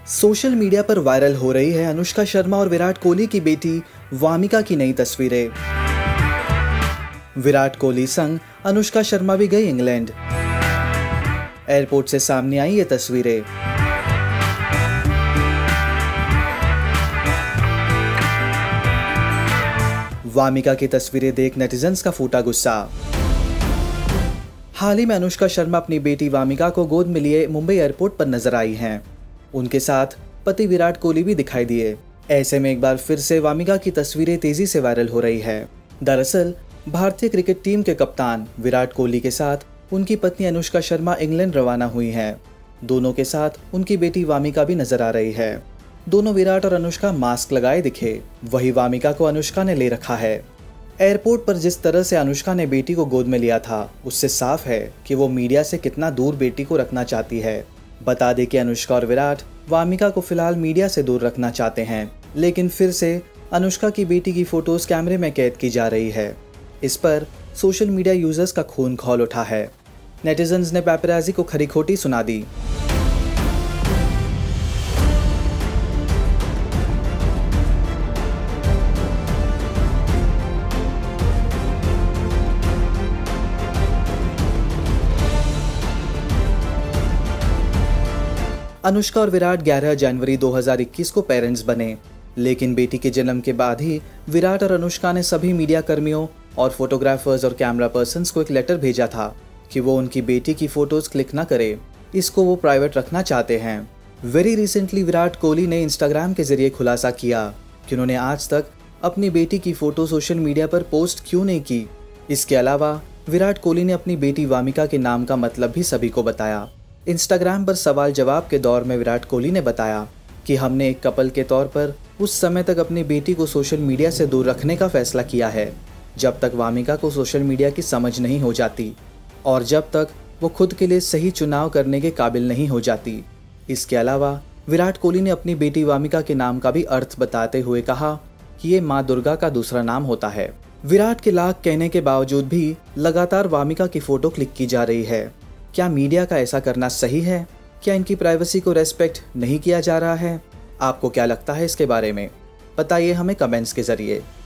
Social media पर viral हो रही है अनुष्का शर्मा और विराट कोहली की बेटी वामिका की नई तस्वीरें। विराट कोहली संग अनुष्का शर्मा भी गई इंग्लैंड। एयरपोर्ट से सामने आई ये तस्वीरें। वामिका की तस्वीरें देख नेटिजन्स का फूटा गुस्सा। हाल ही में अनुष्का शर्मा अपनी बेटी वामिका को गोद में लिए मुंबई एयरपोर्ट पर नजर आई हैं। उनके साथ पति विराट कोहली भी दिखाई दिए। ऐसे में एक बार फिर से वामिका की तस्वीरें तेजी से वायरल हो रही है। दरअसल भारतीय क्रिकेट टीम के कप्तान विराट कोहली के साथ उनकी पत्नी अनुष्का शर्मा इंग्लैंड रवाना हुई हैं। दोनों के साथ उनकी बेटी वामिका भी नजर आ रही है। दोनों विराट और अनुष्का मास्क लगाए दिखे, वही वामिका को अनुष्का ने ले रखा है। एयरपोर्ट पर जिस तरह से अनुष्का ने बेटी को गोद में लिया था, उससे साफ है कि वो मीडिया से कितना दूर बेटी को रखना चाहती है। बता दें कि अनुष्का और विराट वामिका को फिलहाल मीडिया से दूर रखना चाहते हैं, लेकिन फिर से अनुष्का की बेटी की फोटोज कैमरे में कैद की जा रही है। इस पर सोशल मीडिया यूजर्स का खून खौल उठा है। नेटिजन्स ने पैपराजी को खरी खोटी सुना दी। अनुष्का और विराट 11 जनवरी 2021 को पेरेंट्स बने, लेकिन बेटी के जन्म के बाद ही विराट और अनुष्का ने सभी मीडिया कर्मियों और फोटोग्राफर्स और कैमरा पर्सन्स को एक लेटर भेजा था कि वो उनकी बेटी की फोटोज क्लिक ना करे, इसको वो प्राइवेट रखना चाहते हैं। वेरी रिसेंटली विराट कोहली ने इंस्टाग्राम के जरिए खुलासा किया कि उन्होंने आज तक अपनी बेटी की फोटो सोशल मीडिया पर पोस्ट क्यों नहीं की। इसके अलावा विराट कोहली ने अपनी बेटी वामिका के नाम का मतलब भी सभी को बताया। इंस्टाग्राम पर सवाल जवाब के दौर में विराट कोहली ने बताया कि हमने एक कपल के तौर पर उस समय तक अपनी बेटी को सोशल मीडिया से दूर रखने का फैसला किया है जब तक वामिका को सोशल मीडिया की समझ नहीं हो जाती और जब तक वो खुद के लिए सही चुनाव करने के काबिल नहीं हो जाती। इसके अलावा विराट कोहली ने अपनी बेटी वामिका के नाम का भी अर्थ बताते हुए कहा कि ये माँ दुर्गा का दूसरा नाम होता है। विराट के लाख कहने के बावजूद भी लगातार वामिका की फोटो क्लिक की जा रही है। क्या मीडिया का ऐसा करना सही है? क्या इनकी प्राइवेसी को रेस्पेक्ट नहीं किया जा रहा है? आपको क्या लगता है इसके बारे में? बताइए हमें कमेंट्स के जरिए।